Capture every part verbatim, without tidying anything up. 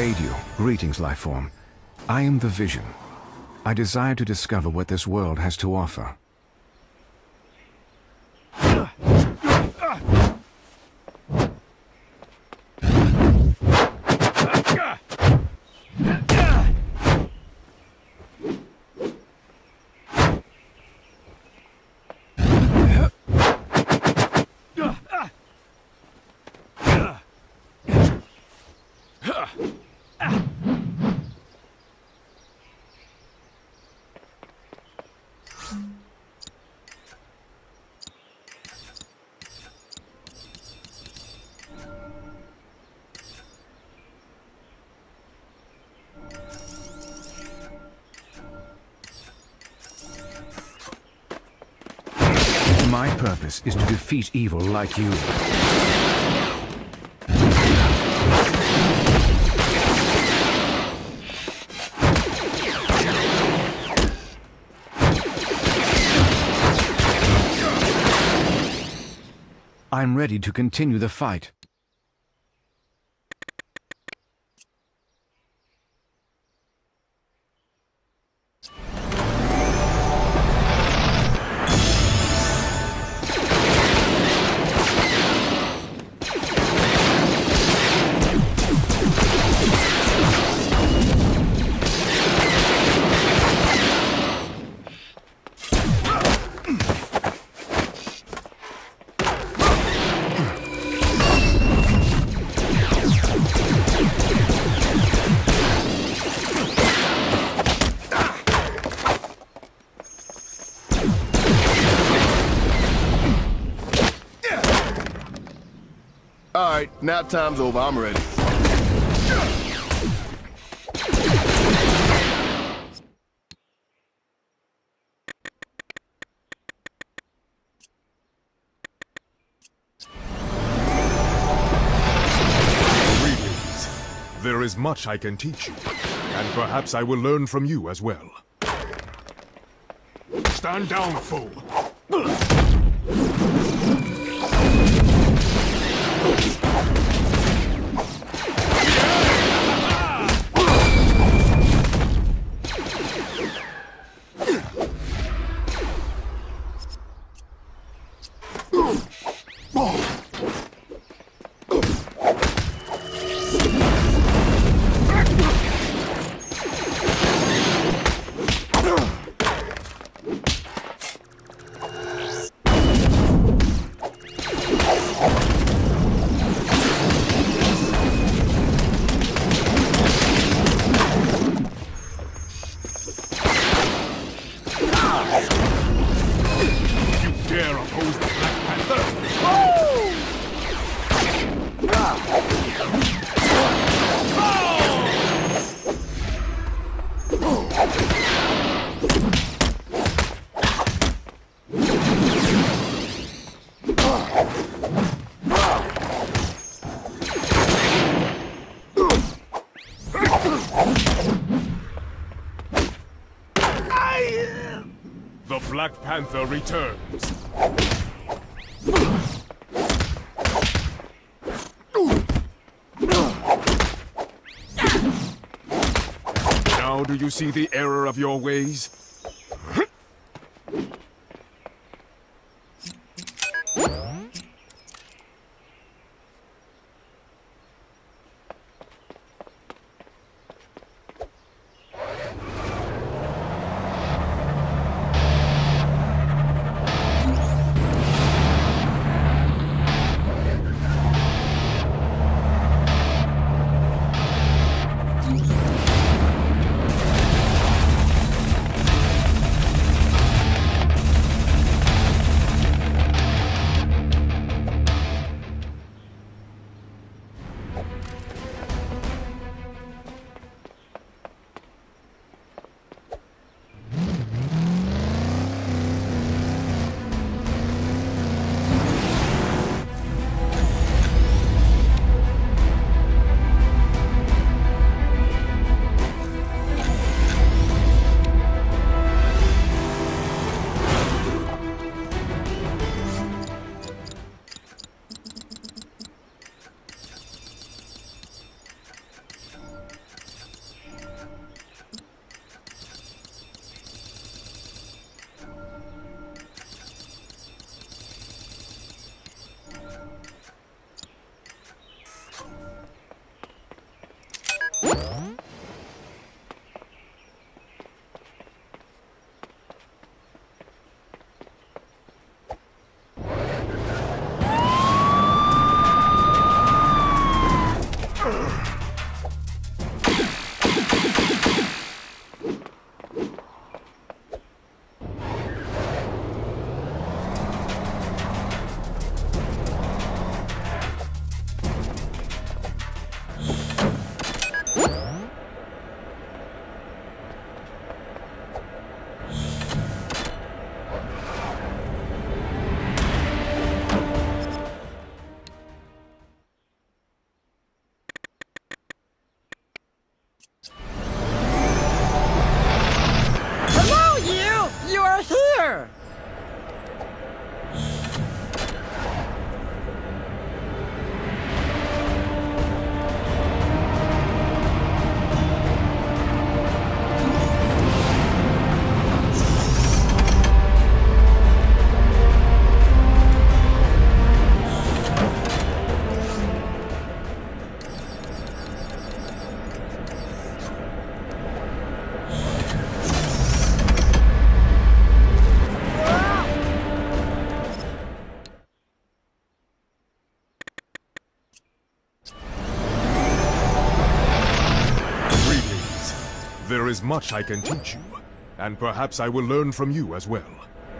aid you. Greetings, Lifeform. I am the Vision. I desire to discover what this world has to offer. My purpose is to defeat evil like you. I'm ready to continue the fight. Alright, nap time's over. I'm ready. Greetings. There is much I can teach you, and perhaps I will learn from you as well. Stand down, fool! Dare oppose the Black Panther? The Black Panther returns. Now do you see the error of your ways? There is much I can teach you, and perhaps I will learn from you as well.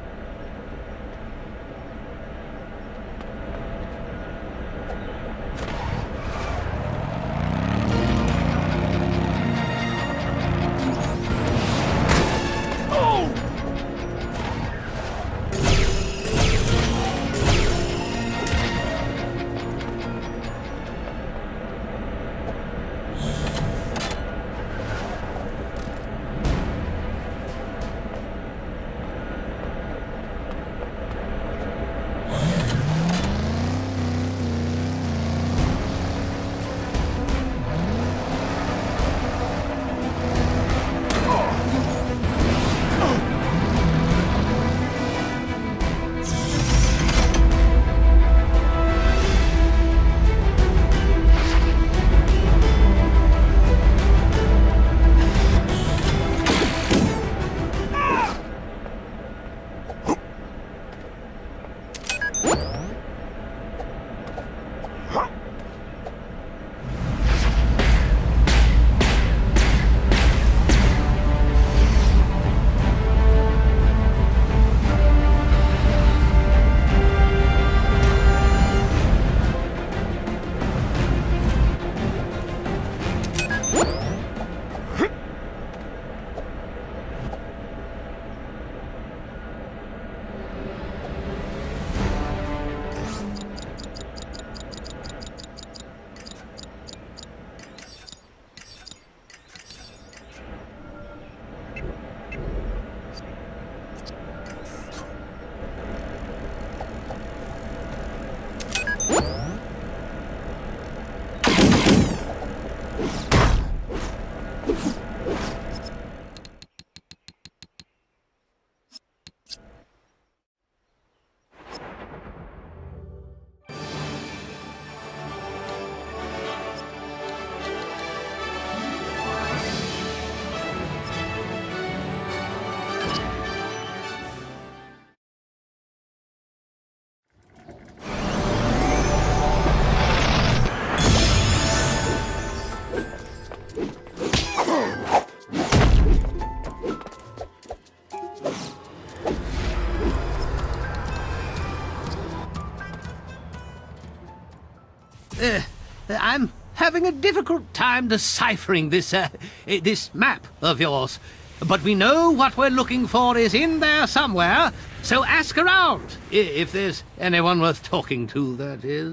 Uh, I'm having a difficult time deciphering this, uh, this map of yours. But we know what we're looking for is in there somewhere, so ask around, if there's anyone worth talking to, that is.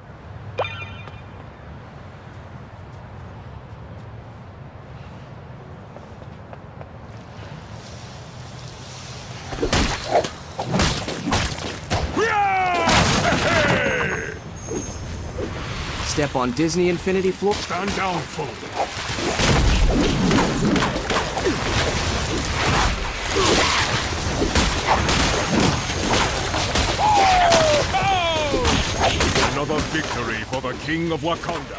Step on Disney Infinity floor. Stand down, fool. Another victory for the King of Wakanda.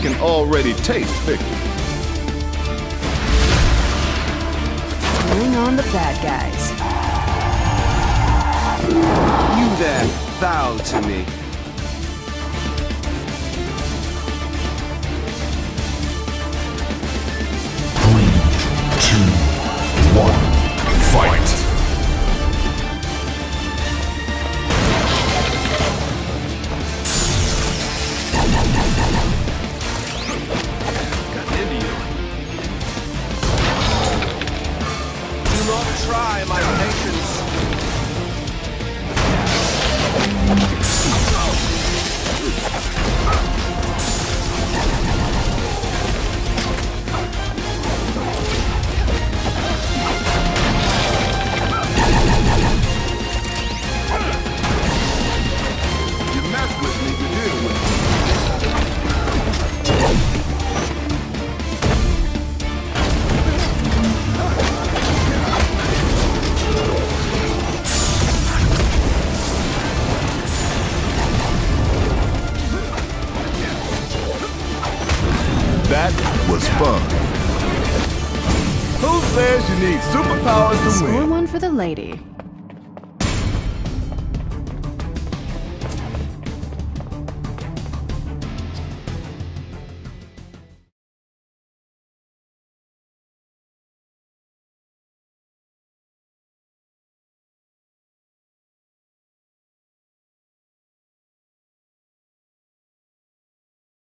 can already taste victory. Bring on the bad guys. You there, bow to me. Fight! Do not try my patience. You mess with me, you deal with me. That was fun. Who says you need superpowers to Score win? one for the lady.